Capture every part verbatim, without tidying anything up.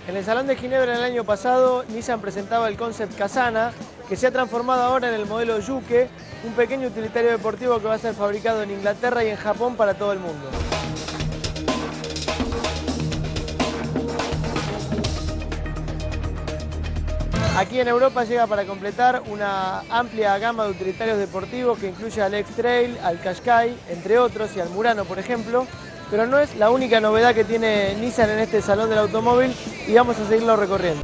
En el Salón de Ginebra el año pasado, Nissan presentaba el concept Qashqai, que se ha transformado ahora en el modelo Yuke, un pequeño utilitario deportivo que va a ser fabricado en Inglaterra y en Japón para todo el mundo. Aquí en Europa llega para completar una amplia gama de utilitarios deportivos que incluye al X-Trail, al Qashqai, entre otros, y al Murano, por ejemplo. Pero no es la única novedad que tiene Nissan en este salón del automóvil y vamos a seguirlo recorriendo.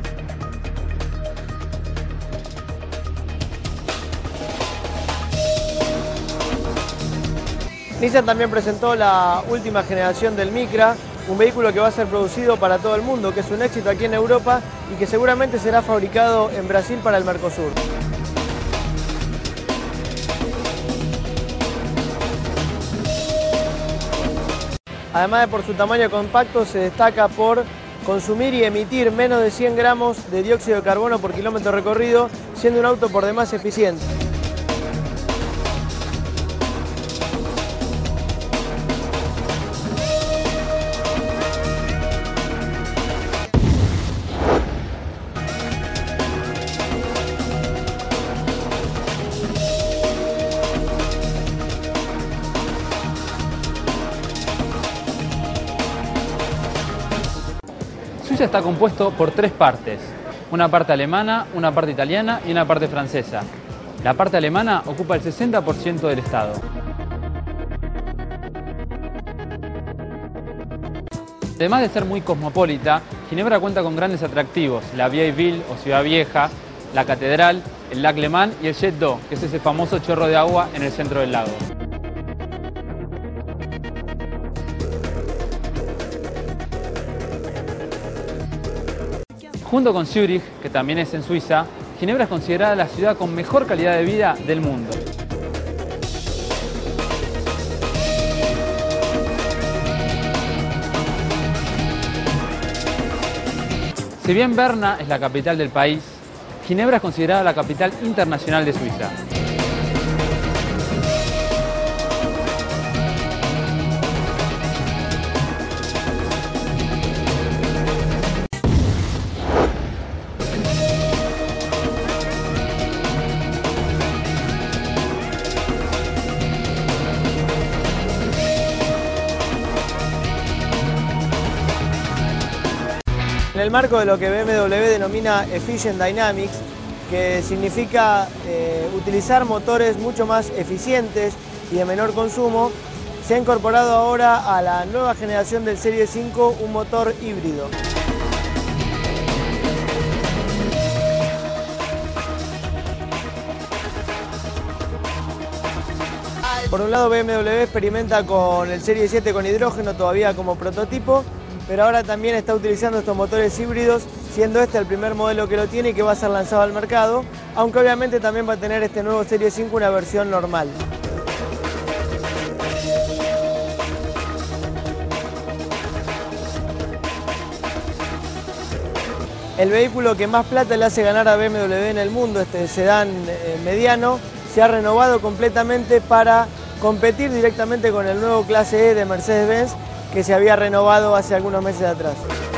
Nissan también presentó la última generación del Micra, un vehículo que va a ser producido para todo el mundo, que es un éxito aquí en Europa y que seguramente será fabricado en Brasil para el Mercosur. Además de por su tamaño compacto, se destaca por consumir y emitir menos de cien gramos de dióxido de carbono por kilómetro recorrido, siendo un auto por demás eficiente. Suiza está compuesto por tres partes, una parte alemana, una parte italiana y una parte francesa. La parte alemana ocupa el sesenta por ciento del estado. Además de ser muy cosmopolita, Ginebra cuenta con grandes atractivos, la Vieille Ville o Ciudad Vieja, la Catedral, el Lac Le Mans y el Jet d'Eau, que es ese famoso chorro de agua en el centro del lago. Junto con Zúrich, que también es en Suiza, Ginebra es considerada la ciudad con mejor calidad de vida del mundo. Si bien Berna es la capital del país, Ginebra es considerada la capital internacional de Suiza. En el marco de lo que B M W denomina Efficient Dynamics, que significa eh, utilizar motores mucho más eficientes y de menor consumo, se ha incorporado ahora a la nueva generación del Serie cinco un motor híbrido. Por un lado, B M W experimenta con el Serie siete con hidrógeno todavía como prototipo, pero ahora también está utilizando estos motores híbridos, siendo este el primer modelo que lo tiene y que va a ser lanzado al mercado, aunque obviamente también va a tener este nuevo Serie cinco una versión normal. El vehículo que más plata le hace ganar a B M W en el mundo, este sedán eh, mediano, se ha renovado completamente para competir directamente con el nuevo Clase E de Mercedes-Benz, que se había renovado hace algunos meses atrás.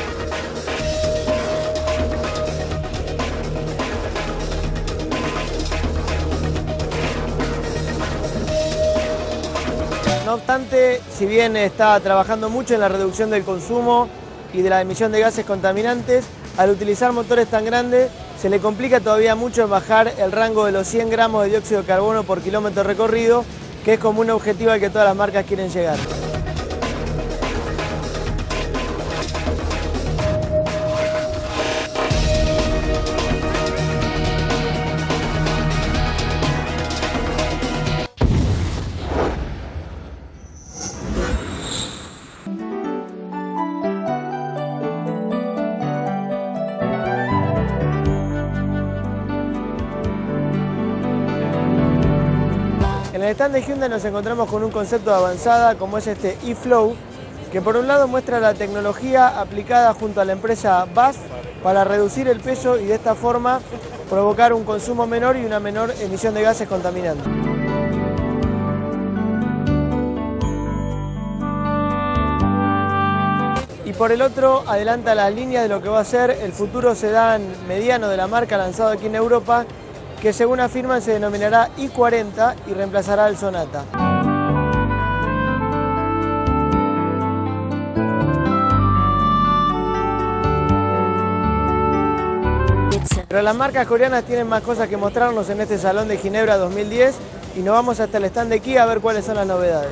No obstante, si bien está trabajando mucho en la reducción del consumo y de la emisión de gases contaminantes, al utilizar motores tan grandes se le complica todavía mucho bajar el rango de los cien gramos de dióxido de carbono por kilómetro recorrido, que es como un objetivo al que todas las marcas quieren llegar. En el stand de Hyundai nos encontramos con un concepto de avanzada como es este eFlow, que por un lado muestra la tecnología aplicada junto a la empresa B A S para reducir el peso y de esta forma provocar un consumo menor y una menor emisión de gases contaminantes. Y por el otro adelanta las líneas de lo que va a ser el futuro sedán mediano de la marca lanzado aquí en Europa, que según afirman se denominará i cuarenta y reemplazará al Sonata. Pero las marcas coreanas tienen más cosas que mostrarnos en este Salón de Ginebra dos mil diez y nos vamos hasta el stand de Kia a ver cuáles son las novedades.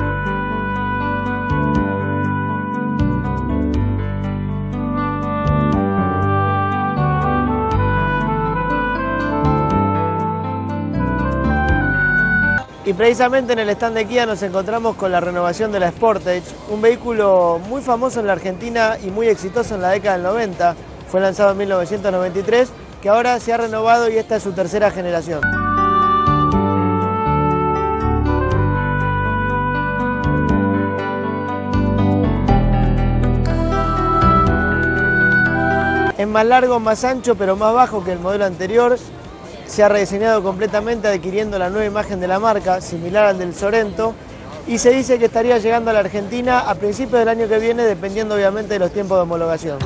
Y precisamente en el stand de Kia nos encontramos con la renovación de la Sportage, un vehículo muy famoso en la Argentina y muy exitoso en la década del noventa. Fue lanzado en mil novecientos noventa y tres, que ahora se ha renovado y esta es su tercera generación. Es más largo, más ancho, pero más bajo que el modelo anterior. Se ha rediseñado completamente adquiriendo la nueva imagen de la marca, similar al del Sorento, y se dice que estaría llegando a la Argentina a principios del año que viene, dependiendo obviamente de los tiempos de homologación.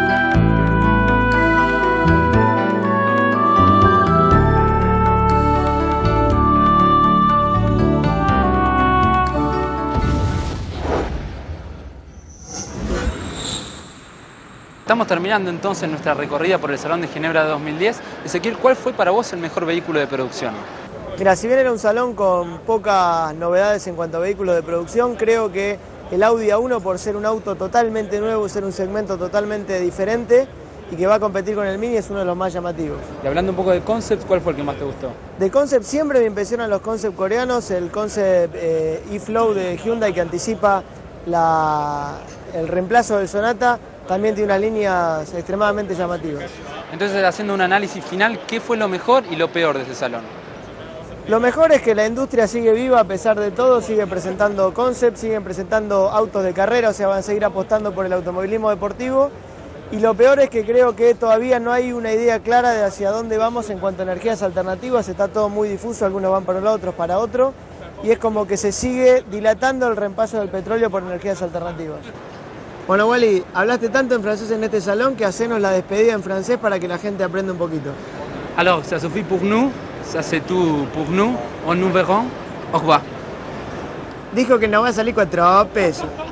Estamos terminando entonces nuestra recorrida por el Salón de Ginebra de dos mil diez. Ezequiel, ¿cuál fue para vos el mejor vehículo de producción? Mira, si bien era un salón con pocas novedades en cuanto a vehículos de producción, creo que el Audi A uno, por ser un auto totalmente nuevo, ser un segmento totalmente diferente y que va a competir con el Mini, es uno de los más llamativos. Y hablando un poco de concepts, ¿cuál fue el que más te gustó? De concept siempre me impresionan los concepts coreanos, el concept eh, e-Flow de Hyundai que anticipa la, el reemplazo del Sonata, también tiene unas líneas extremadamente llamativas. Entonces, haciendo un análisis final, ¿qué fue lo mejor y lo peor de ese salón? Lo mejor es que la industria sigue viva a pesar de todo, sigue presentando concepts, siguen presentando autos de carrera, o sea, van a seguir apostando por el automovilismo deportivo. Y lo peor es que creo que todavía no hay una idea clara de hacia dónde vamos en cuanto a energías alternativas, está todo muy difuso, algunos van para un lado, otros para otro, y es como que se sigue dilatando el reemplazo del petróleo por energías alternativas. Bueno, Wally, hablaste tanto en francés en este salón que hacenos la despedida en francés para que la gente aprenda un poquito. Alors, ça suffit pour nous, ça c'est tout pour nous, on nous verrons, au revoir. Dijo que nos va a salir cuatro pesos.